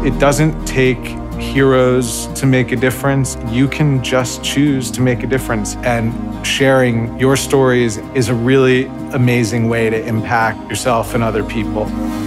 It doesn't take heroes to make a difference. You can just choose to make a difference. And sharing your stories is a really amazing way to impact yourself and other people.